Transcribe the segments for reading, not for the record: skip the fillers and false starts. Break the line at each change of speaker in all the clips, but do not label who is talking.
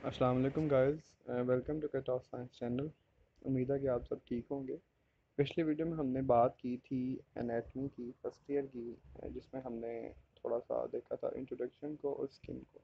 अस्सलाम वालेकुम guys, welcome to cut off science channel. उम्मीद है कि आप सब ठीक होंगे। पिछली वीडियो में हमने बात की थी एनाटमी की, फर्स्ट ईयर की, जिसमें हमने थोड़ा सा देखा था इंट्रोडक्शन को और स्किन को।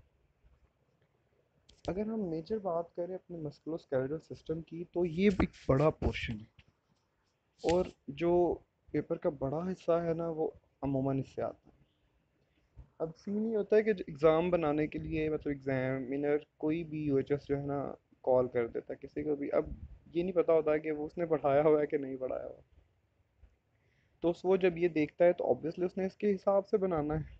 अगर हम मेजर बात करें अपने मस्कुलोस्केलेटल सिस्टम की तो ये एक बड़ा पोर्शन है, और जो पेपर का बड़ा हिस्सा है ना वो अमूमन इससे आता है। अब सीन ये होता है कि एग्ज़ाम बनाने के लिए मतलब एग्जामिनर कोई भी यूएचएस जो है ना कॉल कर देता है किसी को भी। अब ये नहीं पता होता है कि वो उसने पढ़ाया हुआ है कि नहीं पढ़ाया हुआ। तो वो जब ये देखता है तो ऑब्वियसली उसने इसके हिसाब से बनाना है।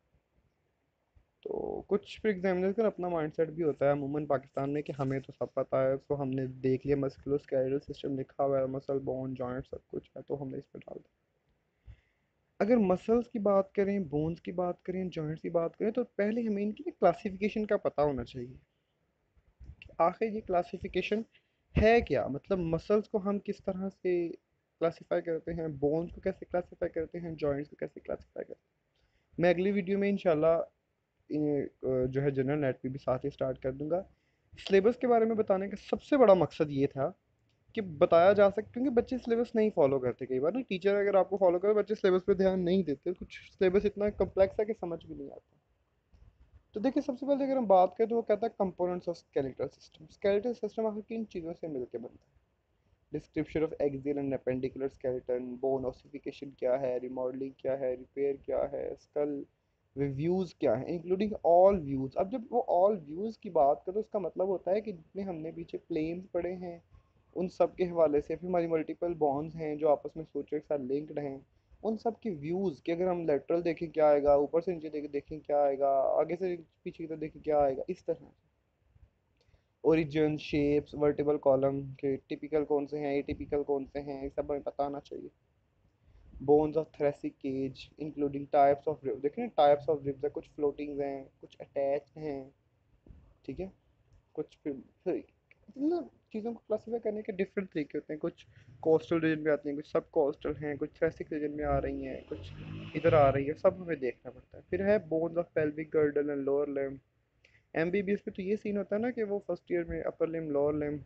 तो कुछ फिर एग्जामिनर का अपना माइंडसेट भी होता है अमूमन पाकिस्तान में कि हमें तो सब पता है, तो हमने देख लिया मस्कुलोस्केलेटल सिस्टम लिखा हुआ है, मसल बोन जॉइंट सब कुछ है, तो हमने इस पर डाल दिया। अगर मसल्स की बात करें, बोन्स की बात करें, जॉइंट्स की बात करें, तो पहले हमें इनकी क्लासिफिकेशन का पता होना चाहिए। आखिर ये क्लासिफिकेशन है क्या, मतलब मसल्स को हम किस तरह से क्लासिफाई करते हैं, बोन्स को कैसे क्लासिफाई करते हैं, जॉइंट्स को कैसे क्लासिफाई करते हैं। मैं अगली वीडियो में इंशाल्लाह जो है जनरल एनाटॉमी भी साथ ही स्टार्ट कर दूंगा। सिलेबस के बारे में बताने का सबसे बड़ा मकसद ये था कि बताया जा सके, क्योंकि बच्चे सिलेबस नहीं फॉलो करते। कई बार ना टीचर अगर आपको फॉलो करे, बच्चे सिलेबस पे ध्यान नहीं देते, कुछ सिलेबस इतना कम्प्लेक्स है कि समझ भी नहीं आता। तो देखिए, सबसे पहले अगर हम बात करें तो वो कहता है components of skeletal system. Skeletal system आखिर किन चीज़ों से मिलकर बनता है। Description of axial and appendicular skeleton, bone ossification क्या है, रिमॉडलिंग क्या है, रिपेयर क्या है, स्कल रिव्यूज़ क्या है, इंक्लूडिंग ऑल व्यूज़। अब जब वो ऑल व्यूज़ की बात करें तो उसका मतलब होता है कि जितने हमने पीछे प्लेन्स पढ़े हैं उन सब के हवाले से, फिर हमारी मल्टीपल बॉन्ड्स हैं जो आपस में सोचो एक साथ लिंक्ड हैं, उन सब के व्यूज़ कि अगर हम लेटरल देखें क्या आएगा, ऊपर से नीचे देखें क्या आएगा, आगे से पीछे की तरफ देखें क्या आएगा, इस तरह। ओरिजिन, शेप्स, वर्टिबल कॉलम के टिपिकल कौन से हैं, एटिपिकल कौन से हैं, ये सब हमें पता होना चाहिए। Bones of thoracic cage including types of rib, देखिए टाइप्स ऑफ रिब्स है, कुछ फ्लोटिंग हैं, कुछ अटैच्ड हैं, ठीक है। कुछ फिर मतलब चीज़ों को क्लासीफाई करने के डिफरेंट तरीके होते हैं। कुछ कोस्टल रीजन में आती हैं, कुछ सब कोस्टल हैं, कुछ थ्रेसिक रीजन में आ रही हैं, कुछ इधर आ रही है, सब हमें देखना पड़ता है। फिर है bones of pelvic girdle and lower limb. MBBS में तो ये सीन होता है ना कि वो फर्स्ट ईयर में अपर लिम्ब लोअर लिम्ब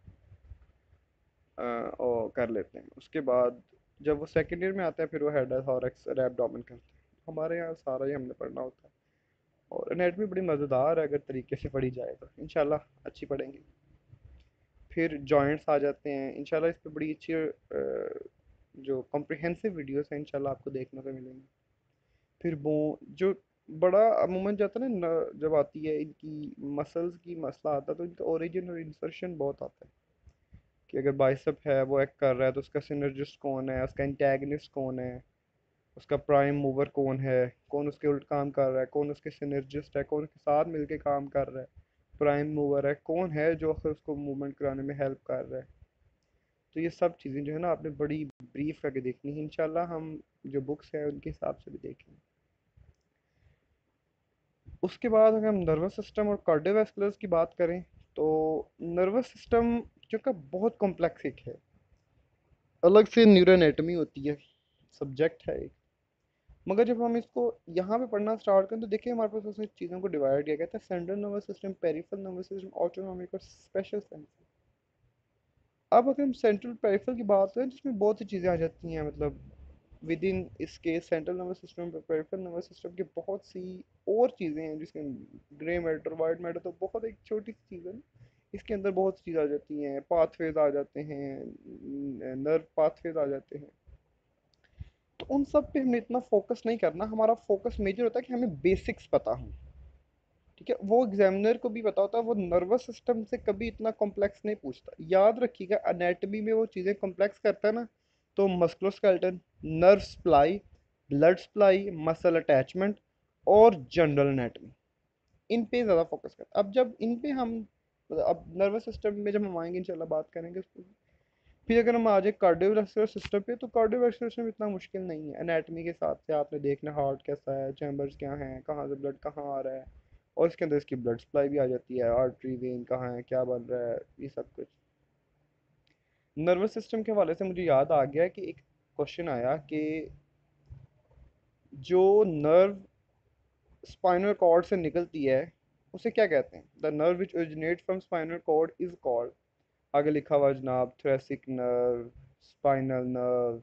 और कर लेते हैं। उसके बाद जब वो सेकेंड ईयर में आते हैं फिर वो हेड थॉरैक्स और एब्डोमेन करते हैं। हमारे यहाँ सारा ही हमने पढ़ना होता है। और एनाटॉमी बड़ी मज़ेदार है, अगर तरीके से पढ़ी जाए तो इंशाल्लाह अच्छी पढ़ेंगे। फिर जॉइंट्स आ जाते हैं, इंशाल्लाह इस पे बड़ी अच्छी जो कॉम्प्रिहेंसिव वीडियोस हैं इंशाल्लाह आपको देखने को मिलेंगी। फिर वो जो बड़ा अमूमन जाता है ना, जब आती है इनकी मसल्स की मसला आता है तो इनका ओरिजिन और इंसर्शन बहुत आता है। कि अगर बाइसेप है वो एक्ट कर रहा है तो उसका सिनर्जिस्ट कौन है, उसका एंटेगनिस्ट कौन है, उसका प्राइम मूवर कौन है, कौन उसके उल्ट काम कर रहा है, कौन उसके सिनर्जिस्ट है, कौन उसके साथ मिलके काम कर रहा है, प्राइम मूवर है कौन है जो आखिर उसको मूवमेंट कराने में हेल्प कर रहा है। तो ये सब चीज़ें जो है ना आपने बड़ी ब्रीफ करके देखनी है, इंशाल्लाह हम जो बुक्स हैं उनके हिसाब से भी देखेंगे। उसके बाद अगर हम नर्वस सिस्टम और कार्डियोवैस्कुलर्स की बात करें तो नर्वस सिस्टम जो का बहुत कॉम्प्लेक्स एक है, अलग से न्यूरोएनाटॉमी होती है, सब्जेक्ट है एक। मगर जब हम इसको यहाँ पे पढ़ना स्टार्ट करें तो देखिए हमारे पास उसने चीज़ों को डिवाइड किया गया था: central nervous system, peripheral nervous system, autonomic और स्पेशल सेंस। अब अगर हम सेंट्रल पेरिफेरल की बात करें जिसमें बहुत सी चीज़ें आ जाती हैं, मतलब विद इन इसके central nervous system peripheral nervous system की बहुत सी और चीज़ें हैं, जिसके ग्रे मैटर वाइट मैटर तो बहुत एक छोटी सी चीज़ है ना, इसके अंदर बहुत सी चीज़ आ जाती हैं, पाथवेज आ जाते हैं, नर्व पाथवेज आ जाते हैं। तो उन सब पे हमने इतना फोकस नहीं करना, हमारा फोकस मेजर होता है कि हमें बेसिक्स पता हो। ठीक है, वो एग्जामिनर को भी पता होता है, वो नर्वस सिस्टम से कभी इतना कॉम्प्लेक्स नहीं पूछता। याद रखिएगा एनाटॉमी में वो चीज़ें कॉम्प्लेक्स करता है ना, तो musculoskeleton, nerve supply, blood supply, muscle attachment और जनरल एनाटॉमी, इन पे ज़्यादा फोकस करता है। अब जब इन पे हम अब नर्वस सिस्टम में जब हम आएंगे इंशाल्लाह बात करेंगे उस पर। फिर अगर हम आ जाए कार्डियोवैस्कुलर सिस्टम पे तो कार्डियोवैस्कुलर सिस्टम इतना मुश्किल नहीं है। एनाटॉमी के हिसाब से आपने देखना हार्ट कैसा है, चैम्बर्स क्या हैं, कहाँ से ब्लड कहाँ आ रहा है, और इसके अंदर इसकी ब्लड सप्लाई भी आ जाती है, आर्टरी वेन कहाँ है, क्या बन रहा है, ये सब कुछ। नर्वस सिस्टम के हवाले से मुझे याद आ गया कि एक क्वेश्चन आया कि जो नर्व स्पाइनल कॉर्ड से निकलती है उसे क्या कहते हैं? The nerve which originate from spinal cord is called, आगे लिखा हुआ जनाब, thoracic nerve, spinal nerve,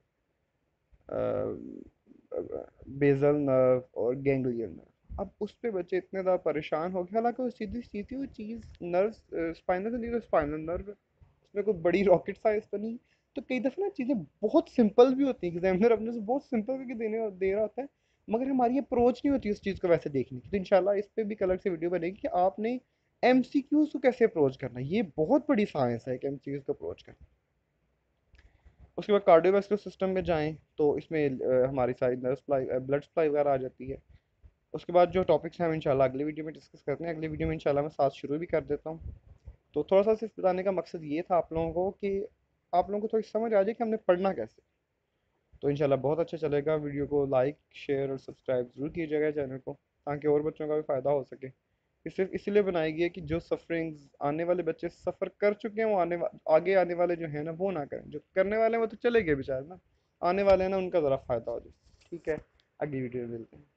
basal nerve और गैंग्लियन नर्व। अब उस पे बच्चे इतने ज़्यादा परेशान हो गए, हालांकि वो सीधी सीधी वो चीज़ नर्व, स्पाइनल तो नहीं, तो स्पाइनल नर्व है, उसमें कोई बड़ी रॉकेट साइंस तो नहीं। तो कई दफ़ा ना चीज़ें बहुत सिंपल भी होती हैं, एग्जामिनर अपने से बहुत सिंपल करके दे रहा होता है, मगर हमारी अप्रोच नहीं होती उस चीज़ को वैसे देखने की। तो इंशाल्लाह इस पे भी एक अलग से वीडियो बनेगी कि आपने एमसीक्यूज को कैसे अप्रोच करना है। ये बहुत बड़ी साइंस है कि एमसीक्यूज को अप्रोच करना। उसके बाद कार्डियोवास्कुलर सिस्टम में जाएं तो इसमें हमारी सारी नर्व सप्लाई, ब्लड सप्लाई वगैरह आ जाती है। उसके बाद जो टॉपिक्स हैं हम इंशाल्लाह अगली वीडियो में डिस्कस करते हैं। अगली वीडियो में इंशाल्लाह मैं साथ शुरू भी कर देता हूँ। तो थोड़ा सा सिर्फ बताने का मकसद ये था आप लोगों को कि आप लोगों को थोड़ी समझ आ जाए कि हमने पढ़ना कैसे। तो इंशाल्लाह बहुत अच्छा चलेगा। वीडियो को लाइक शेयर और सब्सक्राइब ज़रूर कीजिएगा चैनल को, ताकि और बच्चों का भी फ़ायदा हो सके। ये सिर्फ इसलिए बनाई गई है कि जो सफरिंग्स आने वाले बच्चे सफ़र कर चुके हैं वो आगे आने वाले जो हैं ना वो ना करें। जो करने वाले हैं वो तो चले गए बेचारे ना, आने वाले हैं ना उनका ज़रा फ़ायदा हो जाए। ठीक है, अगली वीडियो में मिलते हैं।